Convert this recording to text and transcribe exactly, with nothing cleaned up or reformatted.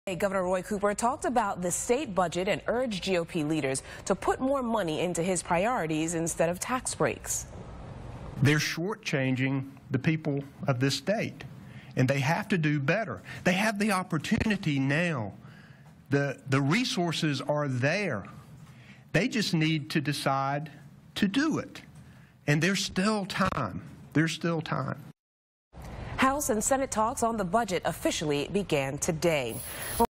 Governor Roy Cooper talked about the state budget and urged G O P leaders to put more money into his priorities instead of tax breaks. They're shortchanging the people of this state, and they have to do better. They have the opportunity now. The, the resources are there. They just need to decide to do it. And there's still time. There's still time. House and Senate talks on the budget officially began today.